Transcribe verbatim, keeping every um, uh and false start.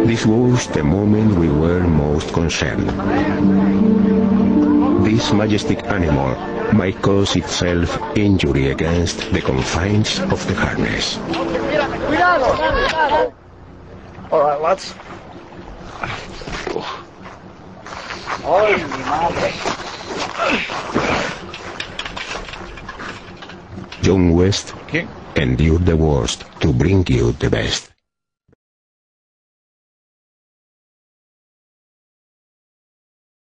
This was the moment we were most concerned. This majestic animal might cause itself injury against the confines of the harness. All right, lads. Ay, mi madre. John West endured the worst to bring you the best.